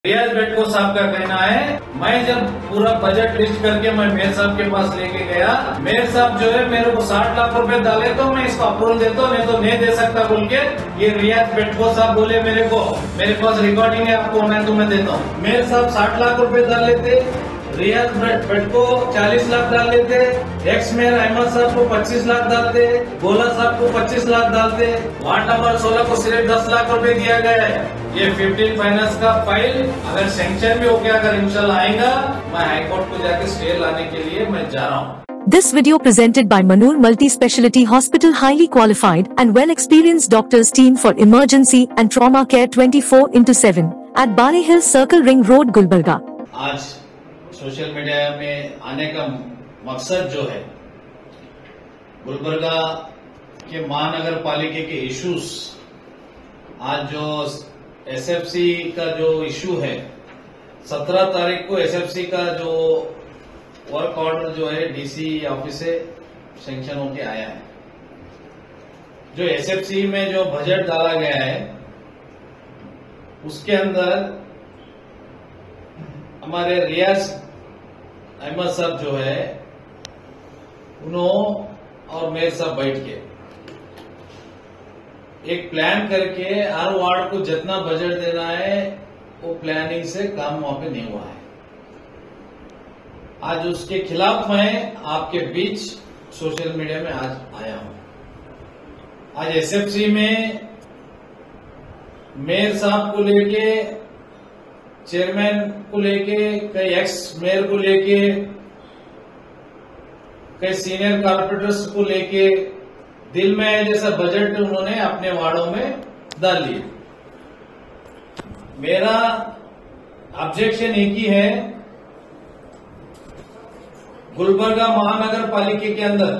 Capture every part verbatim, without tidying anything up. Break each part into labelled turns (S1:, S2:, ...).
S1: रियाज बेटको साहब का कहना है, मैं जब पूरा बजट लिस्ट करके मैं मेयर साहब के पास लेके गया, मेयर साहब जो है मेरे को साठ लाख रुपए डाले तो मैं इसको अप्रूवल देता हूँ, नहीं तो नहीं दे सकता बोल के ये रियाज बेटको साहब बोले मेरे को। मेरे पास रिकॉर्डिंग है, आपको ऑनलाइन तो मैं देता हूँ। मेयर साहब साठ लाख रुपए डाल लेते, रियाज बेटको चालीस लाख डाल लेते, एक्स मेयर अहमद साहब को पच्चीस लाख डालते, गोला साहब को पच्चीस लाख डालते, वार्ड नंबर सोलह को सिर्फ दस लाख रुपए दिया गया है। ये फिफ्टीन फाइनेंस का फाइल अगर सैंक्शन भी हो गया, अगर इंशाल्लाह आएगा, मैं हाईकोर्ट को जाके स्टे लाने के लिए मैं जा रहा हूँ।
S2: This video presented by Manur Multi-Speciality Hospital, highly qualified and well-experienced doctors team for emergency and trauma care twenty-four into seven at Bari Hill Circle Ring Road, Gulbarga.
S1: आज सोशल मीडिया में आने का मकसद जो है, गुलबर्गा के महानगर पालिका के इश्यूज, आज जो एसएफसी का जो इशू है, सत्रह तारीख को एसएफसी का जो वर्क ऑर्डर जो है डीसी ऑफिस से सैंक्शन होके आया है। जो एसएफसी में जो बजट डाला गया है उसके अंदर हमारे रियाज अहमद साहब जो है उन्होंने और मेयर साहब बैठ के एक प्लान करके हर वार्ड को जितना बजट देना है वो प्लानिंग से काम वहां पे नहीं हुआ है। आज उसके खिलाफ मैं आपके बीच सोशल मीडिया में आज आया हूं। आज एसएफसी में मेयर साहब को लेके, चेयरमैन को लेके, कई एक्स मेयर को लेके, कई सीनियर कॉर्पोरेटर्स को लेके दिल में है जैसा बजट उन्होंने अपने वार्डों में डाल लिए। मेरा ऑब्जेक्शन एक ही है, गुलबर्गा महानगर पालिका के अंदर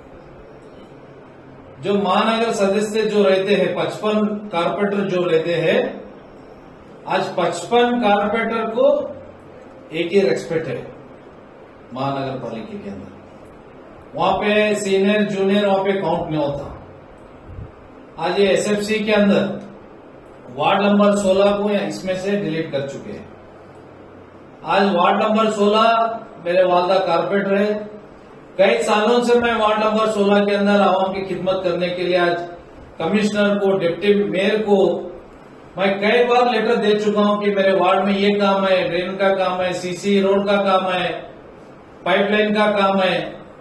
S1: जो महानगर सदस्य जो रहते हैं, पचपन कारपोरेटर जो रहते हैं, आज पचपन कारपोरेटर को एक ही रेस्पेक्ट है महानगर पालिका के अंदर। वहां पे सीनियर जूनियर वहां पे काउंट नहीं होता। आज ये एसएफसी के अंदर वार्ड नंबर सोलह को इसमें से डिलीट कर चुके हैं। आज वार्ड नंबर सोलह मेरे वालदा कारपोरेटर है। कई सालों से मैं वार्ड नंबर सोलह के अंदर आवाम की खिदमत करने के लिए आज कमिश्नर को, डिप्टी मेयर को मैं कई बार लेटर दे चुका हूं कि मेरे वार्ड में ये काम है, ड्रेन का काम है, सीसी रोड का काम है, पाइपलाइन का काम है।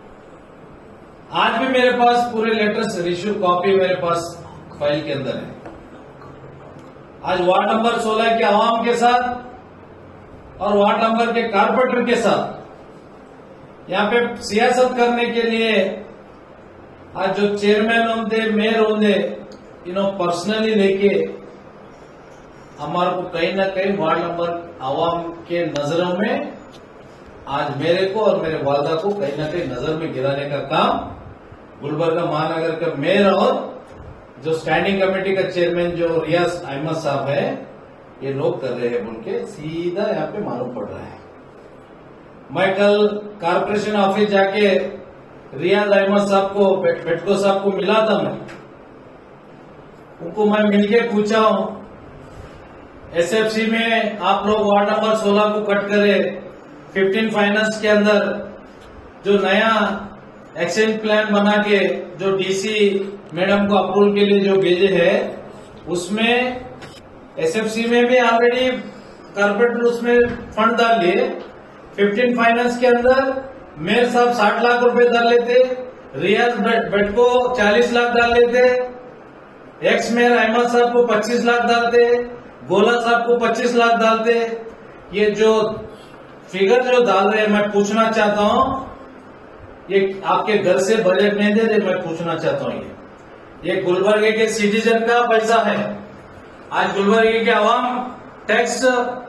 S1: आज भी मेरे पास पूरे लेटर्स रिश्यू कॉपी मेरे पास फाइल के अंदर है। आज वार्ड नंबर सोलह के आवाम के साथ और वार्ड नंबर के कारपोरेटर के साथ यहाँ पे सियासत करने के लिए आज जो चेयरमैन होंगे, मेयर होंगे, इन्हों पर्सनली लेके हमारे को कहीं ना कहीं वार्ड नंबर आवाम के नजरों में आज मेरे को और मेरे वालदा को कहीं ना कहीं नजर में गिराने का काम गुलबर्गा महानगर का मेयर और जो स्टैंडिंग कमेटी का चेयरमैन जो रियाज अहमद साहब है, ये लोग कर रहे हैं बोल के सीधा यहाँ पे मालूम पड़ रहा है। मैं कल कारपोरेशन ऑफिस जाके रियाज अहमद साहब को, बेटको साहब को मिला था। मैं उनको मैं मिलके पूछा हूं, एसएफसी में आप लोग वार्ड नंबर सोलह को कट करे, फिफ्टीन फाइनेंस के अंदर जो नया एक्सचेंज प्लान बना के जो डीसी मैडम को अप्रूवल के लिए जो भेजे है, उसमें एसएफसी में भी ऑलरेडी कारपोरेटर उसमें फंड डाल लिए। फिफ्टीन फाइनेंस के अंदर मेयर साहब साठ लाख रुपए डाल लेते, रियाज बेटको चालीस लाख डाल लेते, एक्स मेयर अहमद साहब को पच्चीस लाख डालते, गोला साहब को पच्चीस लाख डालते। ये जो फिगर जो डाल रहे हैं, मैं पूछना चाहता हूं, ये आपके घर से बजट नहीं दे रहे, मैं पूछना चाहता हूं, ये ये गुलबर्गे के सिटीजन का पैसा है। आज गुलबर्गे के आवाम टैक्स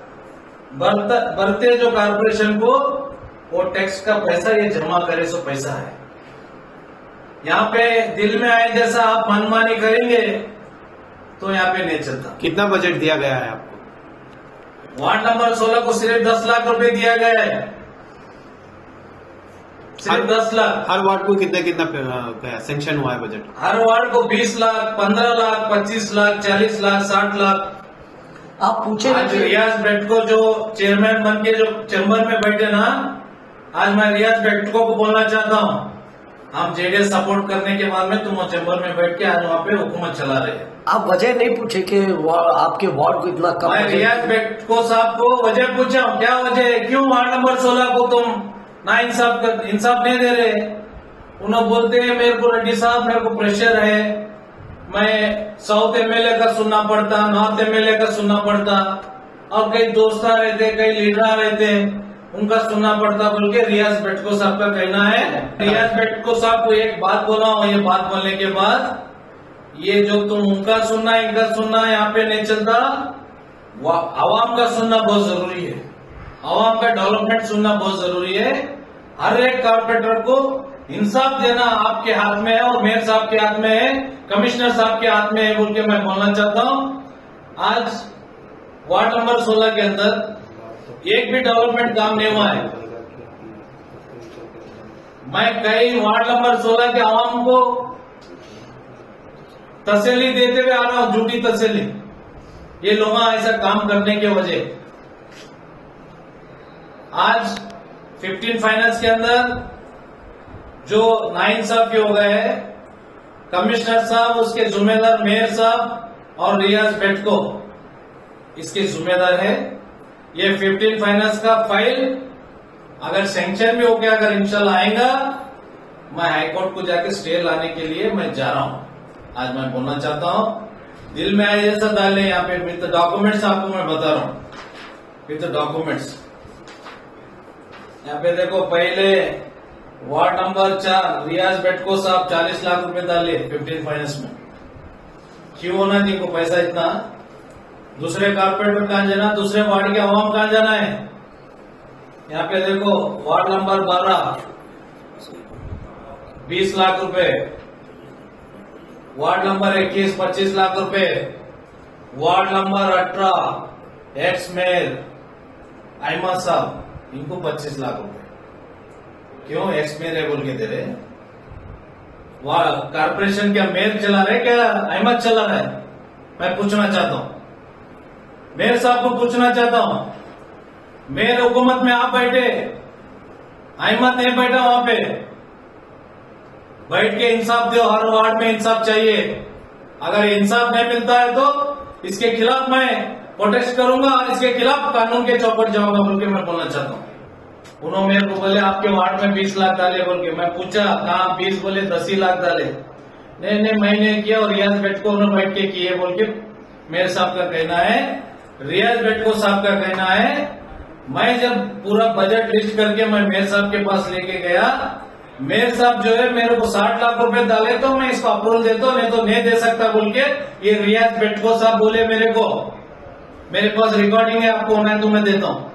S1: भरते जो कारपोरेशन को, वो टैक्स का पैसा ये जमा करे सो पैसा है। यहाँ पे दिल में आए जैसा आप मनमानी करेंगे तो यहाँ पे नहीं चलता।
S3: कितना बजट दिया गया है आपको?
S1: वार्ड नंबर सोलह को सिर्फ दस लाख रुपए दिया गया है, सिर्फ दस लाख।
S3: हर वार्ड को कितना कितना सैंक्शन हुआ है बजट?
S1: हर वार्ड को बीस लाख, पंद्रह लाख, पच्चीस लाख, चालीस लाख, साठ लाख।
S4: आप पूछे
S1: आज रियाज बेटको जो चेयरमैन बन के जो चैम्बर में बैठे ना, आज मैं रियाज बेटको को बोलना चाहता हूँ, हम जेडीएस सपोर्ट करने के बाद में तुम चैम्बर में बैठ के आज वहाँ पे हुकूमत चला रहे हैं।
S4: आप वजह नहीं पूछे कि आपके वार्ड को इतना कम?
S1: मैं रियाज बेटको साहब को वजह पूछा हूँ, क्या वजह है, क्यों वार्ड नंबर सोलह को तुम ना इंसाफ कर इंसाफ नहीं दे रहे? उन्होंने बोलते हैं मेरे को रेड्डी साहब मेरे को प्रेशर है, मैं साउथ एमएलए का सुनना पड़ता, नॉर्थ एमएलए का सुनना पड़ता, और कई दोस्त रहते, कई लीडर रहते, उनका सुनना पड़ता बोल के रियाज बेटको साहब का कहना है। रियाज बेटको साहब को एक बात बोला हूँ, ये बात बोलने के बाद ये जो तुम उनका सुनना इनका सुनना यहाँ पे नहीं चलता, आवाम का सुनना बहुत जरूरी है, आवाम का डेवलपमेंट सुनना बहुत जरूरी है। हर एक कारपोरेटर को इंसाफ देना आपके हाथ में है और मेयर साहब के हाथ में है, कमिश्नर साहब के हाथ में है बोल के मैं बोलना चाहता हूँ। आज वार्ड नंबर सोलह के अंदर एक भी डेवलपमेंट काम नहीं हुआ है। मैं कई वार्ड नंबर सोलह के आवाम को तसल्ली देते हुए आ रहा हूं, झूठी तसल्ली, ये लोग ऐसा काम करने के वजह। आज फिफ्टीन फाइनेंस के अंदर जो नाइंसाफी हो गए है, कमिश्नर साहब उसके जिम्मेदार मेयर साहब और रियाज बेटको इसके जिम्मेदार है। ये फिफ्टीन फाइनेंस का फाइल अगर सैंक्शन भी हो गया, अगर इंशाल्लाह आएगा, मैं हाईकोर्ट को जाके स्टे लाने के लिए मैं जा रहा हूं। आज मैं बोलना चाहता हूं, दिल में आए जैसा डाले यहाँ पे विद डॉक्यूमेंट्स आपको मैं बता रहा हूं, विद डॉक्यूमेंट्स। यहाँ पे देखो, पहले वार्ड नंबर चार रियाज बेटको साहब चालीस लाख रुपए डाले फिफ्टीन फाइनेंस में, क्यों होना जिनको पैसा इतना? दूसरे कारपोरेटर कहां जाना, दूसरे वार्ड के आवाम कहां जाना है? यहाँ पे देखो, वार्ड नंबर बारह बीस लाख रुपए, वार्ड नंबर इक्कीस पच्चीस लाख रुपए, वार्ड नंबर अठारह एक्स मेयर अहमद साहब इनको पच्चीस लाख रुपए। क्यों एक्स मेयर है बोल के दे रहे? कारपोरेशन क्या मेयर चला रहे, क्या अहमद चला रहा है? मैं पूछना चाहता हूं, मेयर साहब को पूछना चाहता हूं, मेयर हुकूमत में आप बैठे, अहमद नहीं बैठा वहां पे, बैठ के इंसाफ दो, हर वार्ड में इंसाफ चाहिए। अगर इंसाफ नहीं मिलता है तो इसके खिलाफ मैं प्रोटेस्ट करूंगा और इसके खिलाफ कानून के चौपट जाऊंगा बोल के मैं बोलना चाहता हूं। उन्होंने मेरे को बोले आपके वार्ड में बीस लाख डाले बोल के, मैं पूछा कहा बीस, बोले दस ही लाख डाले। नहीं नहीं मैंने किया और रियाज बेटको उन्होंने बैठ के किए बोल के मेयर साहब का कहना है, रियाज बेटको साहब का कहना है। मैं जब पूरा बजट लिस्ट करके मैं मेयर साहब के पास लेके गया, मेयर साहब जो है मेरे को साठ लाख रुपए डाले तो मैं इसको अप्रूवल देता हूं, नहीं तो नहीं दे सकता बोल के ये रियाज बेटको साहब बोले मेरे को। मेरे पास रिकॉर्डिंग है, आपको होना है तो मैं देता हूं।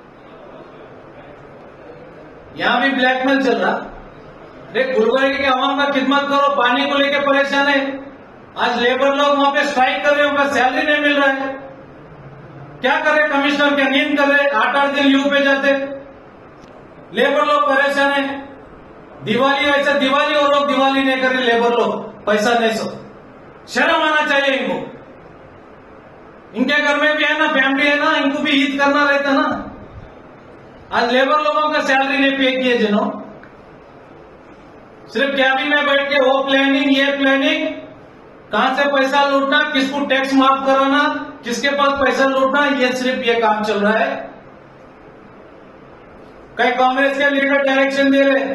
S1: यहां भी ब्लैकमेल चल रहा। देख, गुलबर्गा के आवाम का खिदमत करो, पानी को लेकर परेशान है। आज लेबर लोग वहां पे स्ट्राइक कर रहे हैं, उनका सैलरी नहीं मिल रहा है। क्या करे कमिश्नर, क्या नींद कर रहे, आठ आठ दिन लीव पे जाते, लेबर लोग परेशान है। दिवाली ऐसा दिवाली और लोग दिवाली नहीं कर रहे, लेबर लोग पैसा नहीं सो, शर्म आना चाहिए इनको। इनके घर में भी है ना, फैमिली है ना, इनको भी ईद करना रहता ना। आज लेबर लोगों का सैलरी नहीं पे किए जिन्हों, सिर्फ कैबिन में बैठ के वो प्लानिंग ये प्लानिंग, कहां से पैसा लूटना, किसको टैक्स माफ कराना, किसके पास पैसा लूटना, ये सिर्फ ये काम चल रहा है। कई कांग्रेस के लीडर डायरेक्शन दे रहे,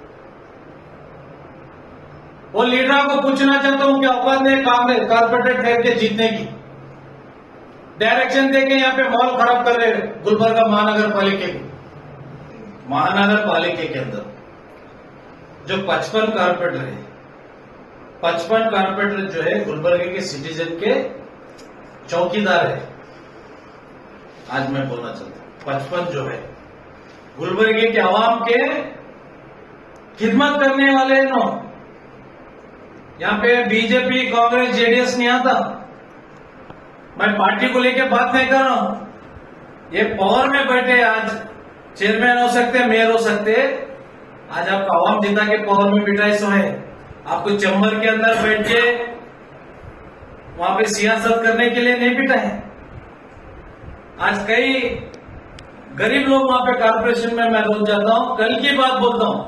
S1: वो लीडर को पूछना चाहता हूं कि औकात है कांग्रेस कारपोरेटर ठहर के जीतने की? डायरेक्शन देके यहाँ पे माहौल खराब कर रहे गुलबर्गा महानगर पालिका की। महानगर पालिका के अंदर जो पचपन कारपोरेटर है, पचपन कारपोरेटर जो है गुलबर्गा के सिटीजन के चौकीदार है। आज मैं बोलना चाहता हूं, पचपन जो है गुलबर्गा के आवाम के खिदमत करने वाले हैं। नो, यहाँ पे बीजेपी कांग्रेस जेडीएस नहीं आता। मैं पार्टी को लेके बात नहीं कर रहा हूं। ये पावर में बैठे, आज चेयरमैन हो सकते, मेयर हो सकते। आज आपका आवाम जिता के पावर में बिठाए सो है, आपको चैम्बर के अंदर बैठ के वहां पे सियासत करने के लिए नहीं बिठाए। आज कई गरीब लोग वहां पे कारपोरेशन में मैं रोज जाता हूं। कल की बात बोलता हूं,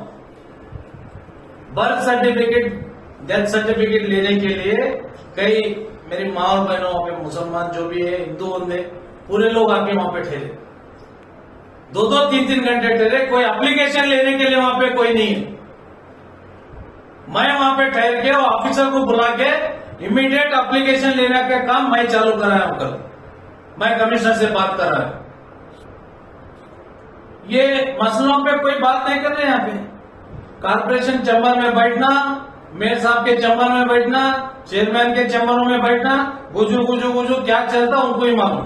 S1: बर्थ सर्टिफिकेट, डेथ सर्टिफिकेट लेने के लिए कई मेरी माँ और बहनों वहां पे, मुसलमान जो भी है, हिंदू बंदे, पूरे लोग आके वहां पे ठहरे, दो दो तीन तीन घंटे ठहरे। कोई एप्लीकेशन लेने के लिए वहां पे कोई नहीं है। मैं वहां पे ठहर के ऑफिसर को बुला के इमीडिएट एप्लीकेशन लेने का काम मैं चालू कराया हूं। कल मैं कमिश्नर से बात कर रहा हूं। ये मसलों पे कोई बात नहीं कर रहे यहाँ पे। कारपोरेशन चैम्बर में बैठना, मेयर साहब के चैम्बर में बैठना, चेयरमैन के चैम्बरों में बैठना, गुजू गुजू गुजू क्या चलता उनको ही मालूम।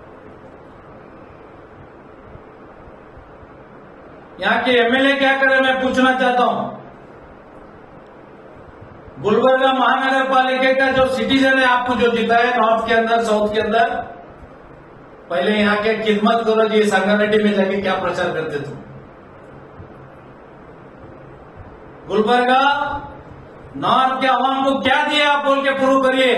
S1: यहाँ के एमएलए क्या करे मैं पूछना चाहता हूं। गुलबर्गा महानगर पालिका का जो सिटीजन है, आपको जो जीता है नॉर्थ के अंदर, साउथ के अंदर, पहले यहाँ के खिदमत करो जी। संगानेटी में जाके क्या प्रचार करते तुम? गुलबर्गा नॉर्थ के आवाम को क्या दिया आप बोल के प्रूव करिए।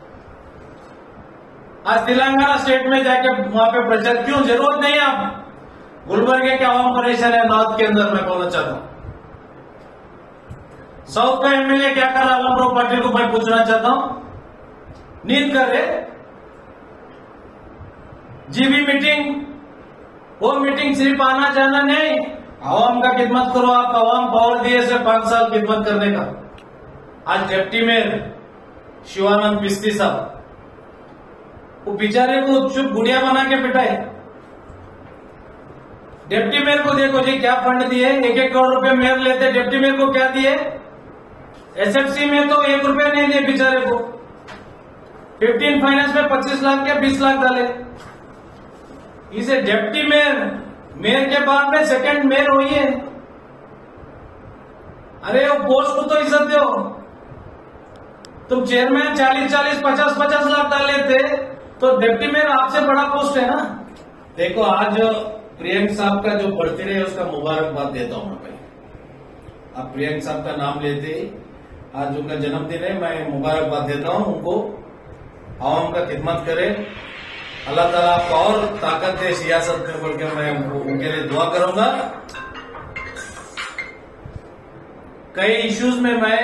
S1: आज तेलंगाना स्टेट में जाके वहां पे प्रचार क्यों? जरूरत नहीं है। आप गुलबर्गे के आवाम परेशान है नॉर्थ के अंदर, मैं बोलना चाहता हूं। साउथ का एमएलए क्या कर रहा है आलमराव पाटिल को मैं पूछना चाहता हूं। नींद कर रहे जीबी मीटिंग, वो मीटिंग सिर्फ आना जाना नहीं, आवाम का खिदमत करो। आप आवाम पावर दिए से पांच साल खिदमत करने का। आज डिप्टी मेयर शिवानंद बिस्ती साहब, वो बेचारे को चुप गुड़िया बना के बिठाए। डिप्टी मेयर को देखो जी क्या फंड दिए, एक एक करोड़ रुपए मेयर लेते, डिप्टी मेयर को क्या दिए? एसएफसी में तो एक रुपया नहीं दिए बेचारे को। फिफ्टीन फाइनेंस में पच्चीस लाख के बीस लाख डाले। इसे डिप्टी मेयर, मेयर के बाद में सेकंड मेयर हुई है। अरे वो पोस्ट को तो इज्जत दो। तुम चेयरमैन चालीस चालीस पचास पचास लाख डाल लेते तो डिप्टी मेयर आपसे बड़ा पोस्ट है ना। देखो आज प्रियंक साहब का जो बर्थडे है उसका मुबारकबाद देता हूं मैं। भाई आप प्रियंक साहब का नाम लेते, आज उनका जन्मदिन है, मैं मुबारकबाद देता हूं उनको। आवाम का खिदमत करें, अल्लाह ताला आपको और ताकत दे सियासत में, बोल के मैं उनके लिए दुआ करूंगा। कई इश्यूज में मैं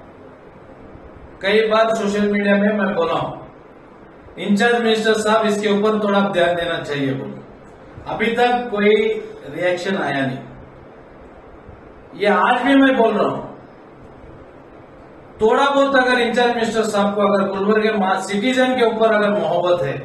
S1: कई बार सोशल मीडिया में मैं बोला हूं, इंचार्ज मिनिस्टर साहब इसके ऊपर थोड़ा ध्यान देना चाहिए बोल। अभी तक कोई रिएक्शन आया नहीं। ये आज भी मैं बोल रहा हूं, थोड़ा बहुत अगर इंचार्ज मिनिस्टर साहब को अगर गुलबर्गे सिटीजन के ऊपर अगर मोहब्बत है,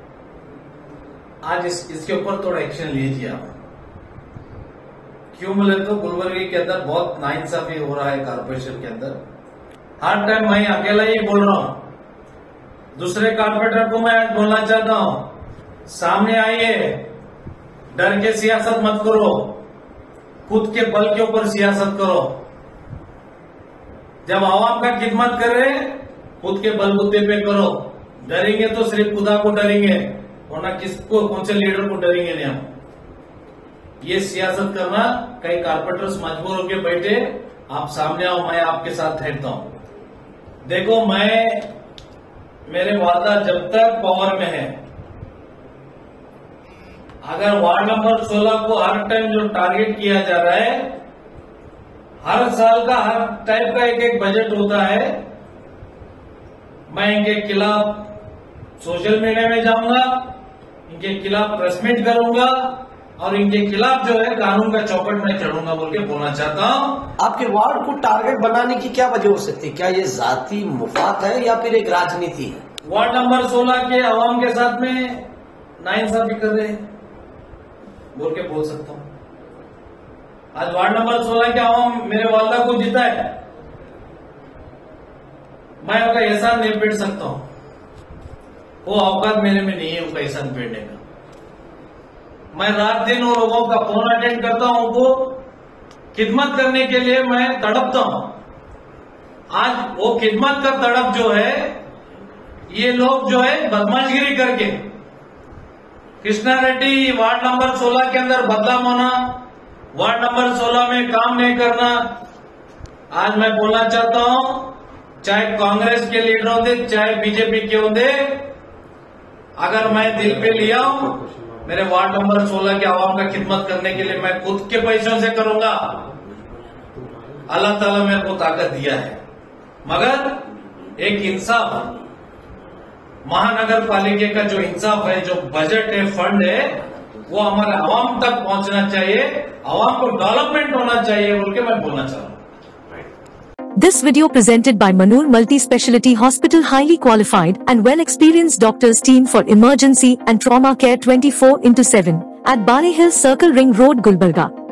S1: आज इस, इसके ऊपर थोड़ा एक्शन लीजिए आप। क्यों बोले तो गुलबर्गे के अंदर बहुत नाइंसाफी हो रहा है कारपोरेशन के अंदर। हर टाइम मैं अकेला ही बोल रहा हूं। दूसरे कारपोरेटर को मैं आज बोलना चाहता हूं, सामने आइए, डर के सियासत मत करो, खुद के बल के ऊपर सियासत करो। जब आवाम का खिदमत कर रहे खुद के बलबूते पे करो। डरेंगे तो सिर्फ खुदा को डरेंगे, वरना किसको, कौन से लीडर को डरेंगे नहीं हम। ये सियासत करना, कई कारपोरेटर्स मजबूर होकर बैठे, आप सामने आओ, मैं आपके साथ ठहरता हूं। देखो मैं, मेरे वादा जब तक पावर में है, अगर वार्ड नंबर सोलह को हर टाइम जो टारगेट किया जा रहा है, हर साल का हर टाइप का एक एक बजट होता है, मैं इनके खिलाफ सोशल मीडिया में जाऊंगा, इनके खिलाफ प्रेस मीट करूंगा और इनके खिलाफ जो है कानून का चौकट में चढ़ूंगा बोल के बोलना चाहता हूं।
S4: आपके वार्ड को टारगेट बनाने की क्या वजह हो सकती है? क्या ये जाती मुफाद है या फिर एक राजनीति है?
S1: वार्ड नंबर सोलह के आवाम के साथ में नाइंसाफी कर रहे हैं बोल के बोल सकता हूं। आज वार्ड नंबर सोलह के आवाम मेरे वालदा को जीता है, मैं उनका एहसान नहीं पेड़ सकता हूं। वो औकात मेरे में नहीं है उनका एहसान पेड़ने का। मैं रात दिन उन लोगों का फोन अटेंड करता हूं, उनको खिदमत करने के लिए मैं तड़पता हूं। आज वो खिदमत का तड़प जो है, ये लोग जो है बदमाशगिरी करके, कृष्णा रेड्डी वार्ड नंबर सोलह के अंदर बदलाव होना, वार्ड नंबर सोलह में काम नहीं करना। आज मैं बोलना चाहता हूं, चाहे कांग्रेस के लीडर होंगे चाहे बीजेपी के होंगे, अगर मैं दिल पे लिया हूं, मेरे वार्ड नंबर सोलह के आवाम का खिदमत करने के लिए मैं खुद के पैसों से करूंगा। अल्लाह ताला मेरे को ताकत दिया है, मगर एक इंसाफ, महानगर पालिका का जो इंसाफ है, जो बजट है, फंड है, वो हमारे आवाम तक पहुंचना चाहिए, आवाम को डेवलपमेंट होना चाहिए बोल के मैं बोलना चाह रहा हूं।
S2: This video presented by Manur Multi-Speciality Hospital, highly qualified and well-experienced doctors team for emergency and trauma care twenty-four into seven at Bari Hill Circle Ring Road, Gulbarga.